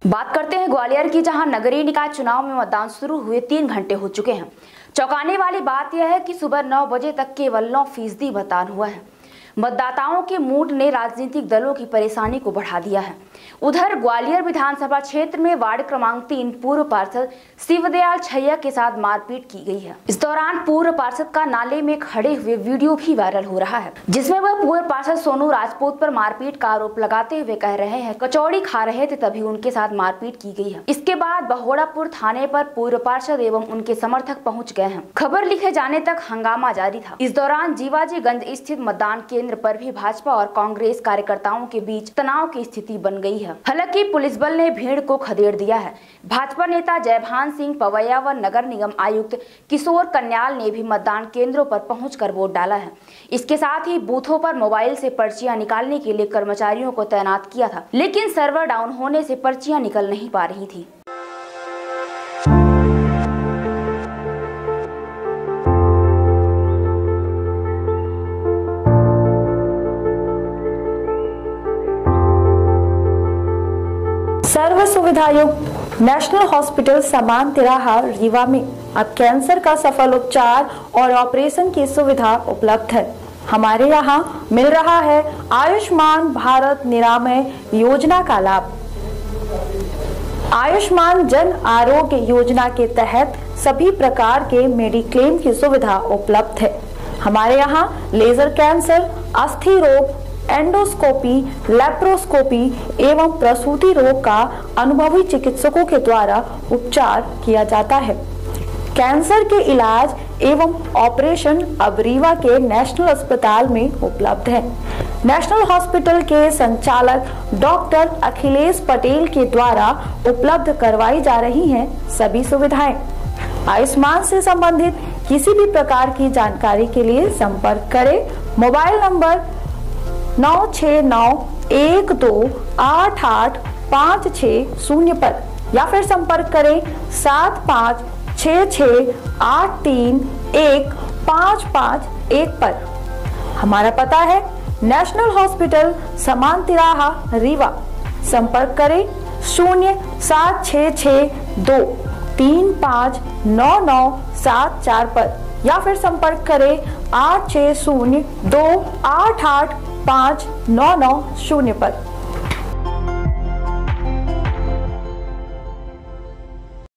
बात करते हैं ग्वालियर की, जहां नगरीय निकाय चुनाव में मतदान शुरू हुए 3 घंटे हो चुके हैं। चौंकाने वाली बात यह है कि सुबह 9 बजे तक केवल 9% मतदान हुआ है। मतदाताओं के मूड ने राजनीतिक दलों की परेशानी को बढ़ा दिया है। उधर ग्वालियर विधानसभा क्षेत्र में वार्ड क्रमांक 3 पूर्व पार्षद शिवदयाल छैया के साथ मारपीट की गई है। इस दौरान पूर्व पार्षद का नाले में खड़े हुए वीडियो भी वायरल हो रहा है, जिसमें वह पूर्व पार्षद सोनू राजपूत पर मारपीट का आरोप लगाते हुए कह रहे हैं कचौड़ी खा रहे थे तभी उनके साथ मारपीट की गई है। इसके बाद बहोड़ापुर थाने पर पूर्व पार्षद एवं उनके समर्थक पहुँच गए हैं। खबर लिखे जाने तक हंगामा जारी था। इस दौरान जीवाजीगंज स्थित मतदान केंद्र पर भी भाजपा और कांग्रेस कार्यकर्ताओं के बीच तनाव की स्थिति बन गई है। हालांकि पुलिस बल ने भीड़ को खदेड़ दिया है। भाजपा नेता जयभान सिंह पवैया व नगर निगम आयुक्त किशोर कन्याल ने भी मतदान केंद्रों पर पहुंचकर वोट डाला है। इसके साथ ही बूथों पर मोबाइल से पर्चियां निकालने के लिए कर्मचारियों को तैनात किया था, लेकिन सर्वर डाउन होने से पर्चियां निकल नहीं पा रही थी। सर्व सुविधायुक्त नेशनल हॉस्पिटल समान तिराहा रीवा में अब कैंसर का सफल उपचार और ऑपरेशन की सुविधा उपलब्ध है। हमारे यहाँ मिल रहा है आयुष्मान भारत निरामय योजना का लाभ। आयुष्मान जन आरोग्य योजना के तहत सभी प्रकार के मेडिक्लेम की सुविधा उपलब्ध है। हमारे यहाँ लेजर कैंसर, अस्थि रोग, एंडोस्कोपी, लेप्रोस्कोपी एवं प्रसूति रोग का अनुभवी चिकित्सकों के द्वारा उपचार किया जाता है। कैंसर के इलाज एवं ऑपरेशन अब रीवा के नेशनल अस्पताल में उपलब्ध है। नेशनल हॉस्पिटल के संचालक डॉक्टर अखिलेश पटेल के द्वारा उपलब्ध करवाई जा रही हैं सभी सुविधाएं। आयुष्मान से संबंधित किसी भी प्रकार की जानकारी के लिए संपर्क करें मोबाइल नंबर 9691288560 पर या फिर संपर्क करें 7566831551 पर। हमारा पता है नेशनल हॉस्पिटल समान तिराहा रीवा। संपर्क करें 07662359974 पर या फिर संपर्क करें 8602885990 पर।